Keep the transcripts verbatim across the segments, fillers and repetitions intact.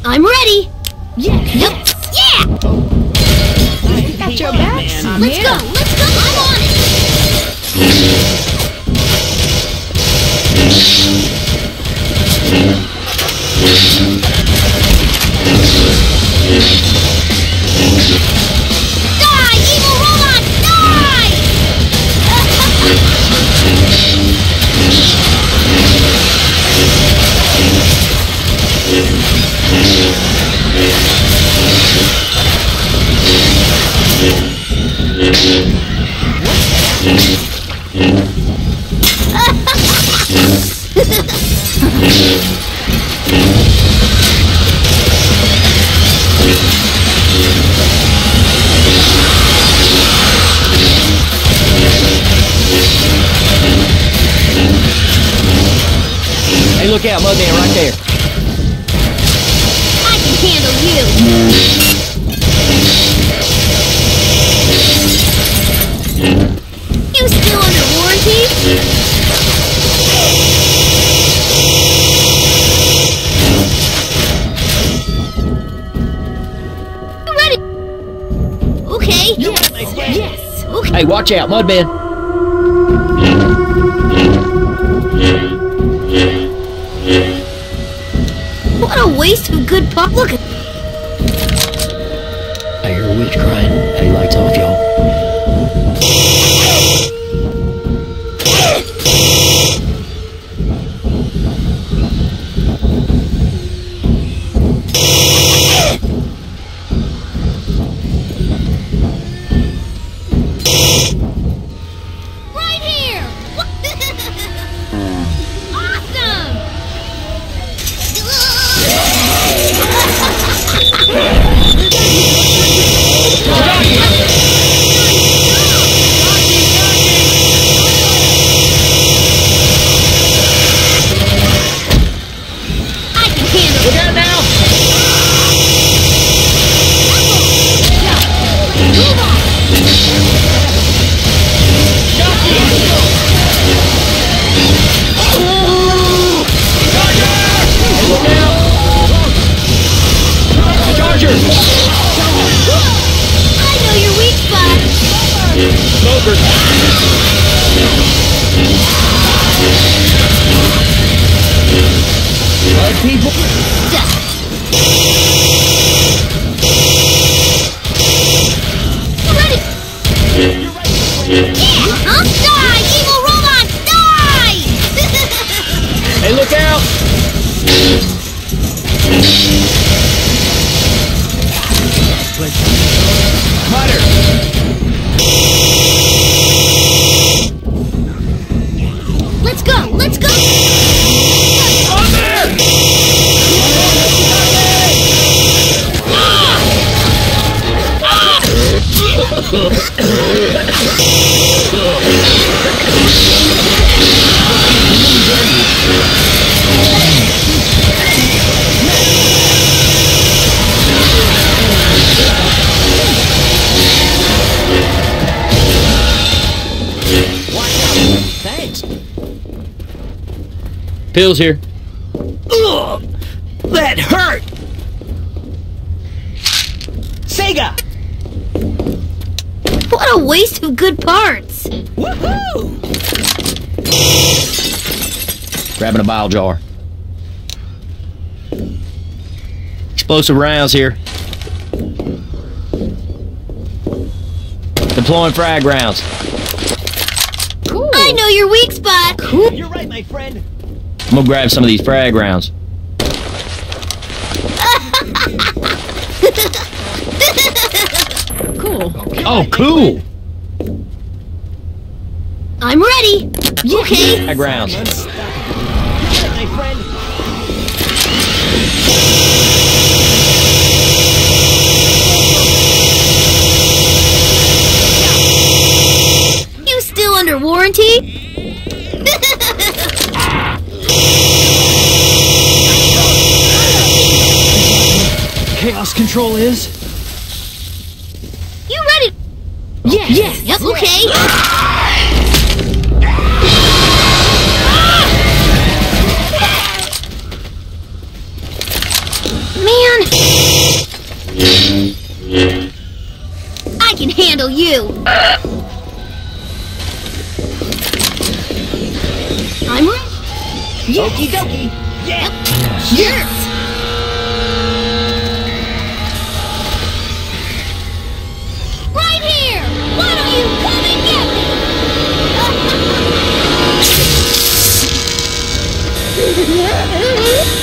I'm ready. Yes. Yep. Yeah. Got your back. Let's go. Let's go. I'm on it. Die, evil robot! Die! Hey, look out, Mudman right there. I can handle you. You still under warranty? You ready? Okay. Yes. Yes. Okay. Hey, watch out, Mudman. What a waste of good pop. Look at. I hear a witch crying. Hey, lights off, y'all. Right here. Awesome. I can handle Look out now! Move on. Look out! Charger! I know your weak spot. Smoker! Bud people! You ready? Yeah! Huh? Die, evil robot! Die! Hey, look out! Cutter! Let's go! Let's go! On there! Thanks. Pills here. Ugh, that hurt. Sega. What a waste of good parts! Woohoo! Grabbing a bile jar. Explosive rounds here. Deploying frag rounds. Cool. I know your weak spot! Cool. You're right, my friend. I'm gonna grab some of these frag rounds. Cool. Oh, cool! I'm ready! Okay. Frag rounds. You're right, my friend. You still under warranty? Chaos control is. You ready? Yes. Yes. Yep. Okay. Man, you. I'm right. Okie dokie. Yeah. Yes. Right here. Why don't you come and get me?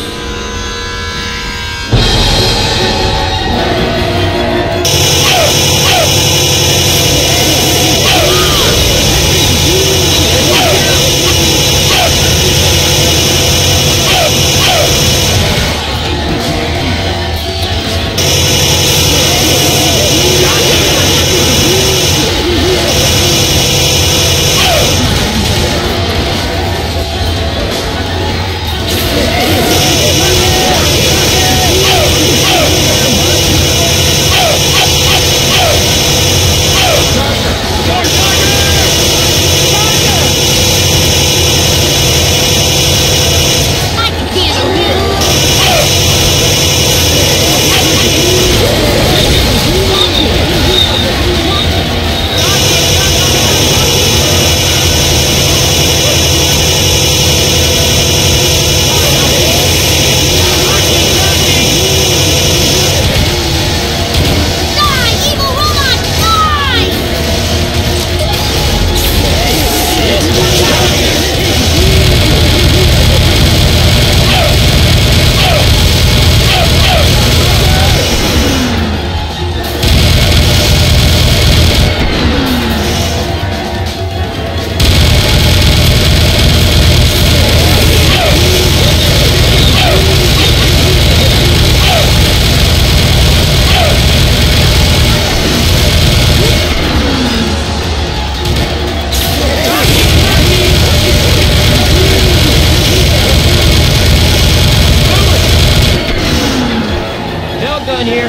Gun here.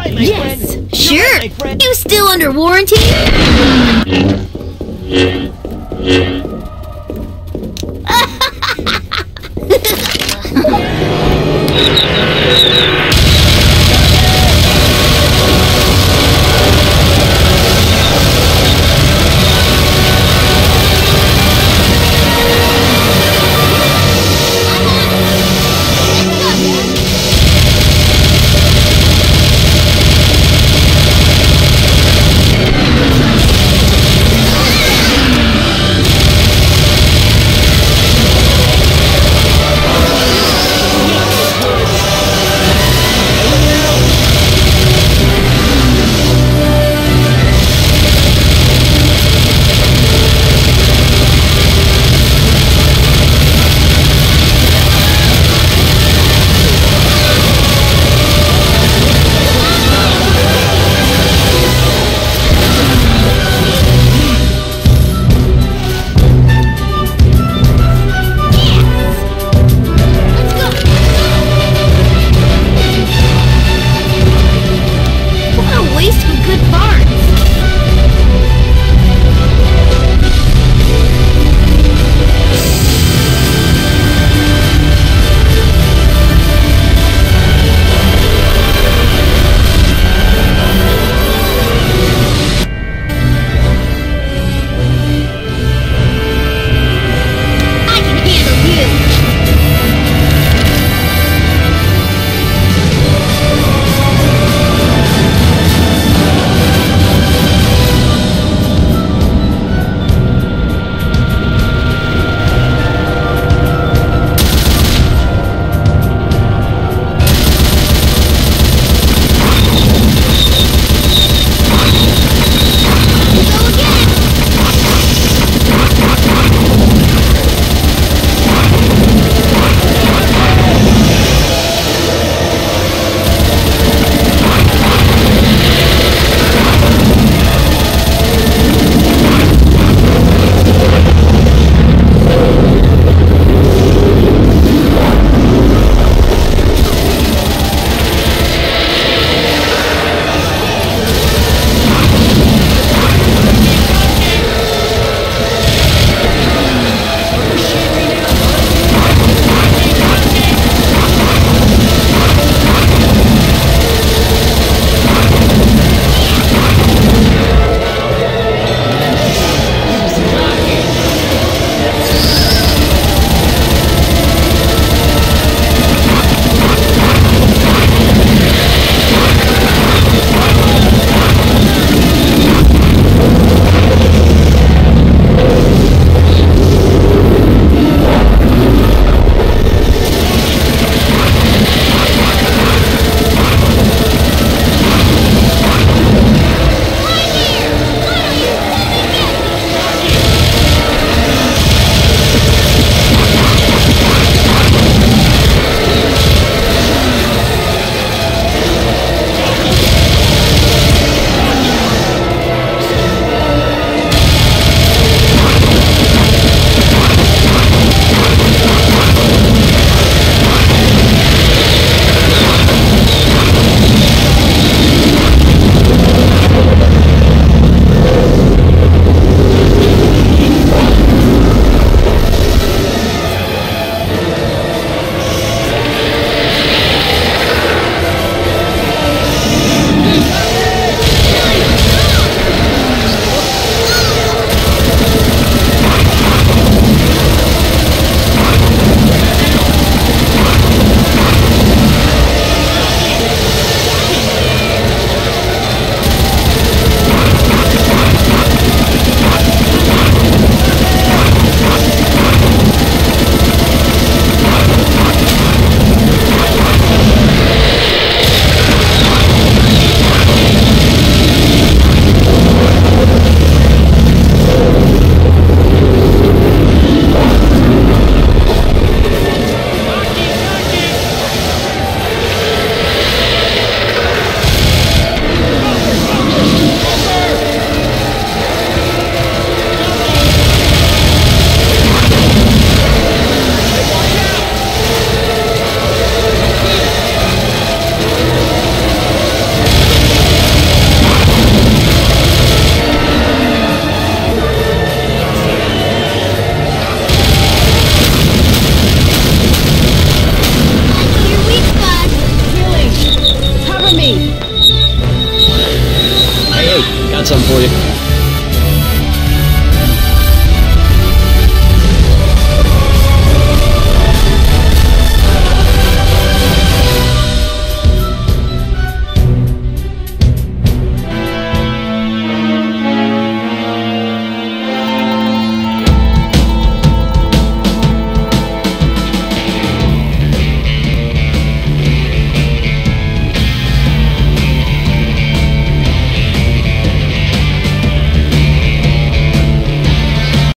right, my Yes, friend. sure. You're right, my friend. You still under warranty?